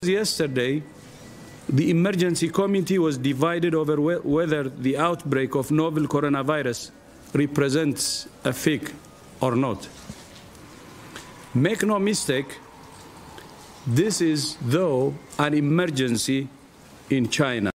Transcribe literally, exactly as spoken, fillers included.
Yesterday, the emergency committee was divided over wh whether the outbreak of novel coronavirus represents a fake or not. Make no mistake, this is, though, an emergency in China.